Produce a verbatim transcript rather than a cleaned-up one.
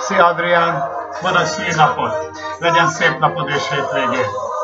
Szia Adrián! Boldog szülinapot! Legyen szép napod és hétvégén!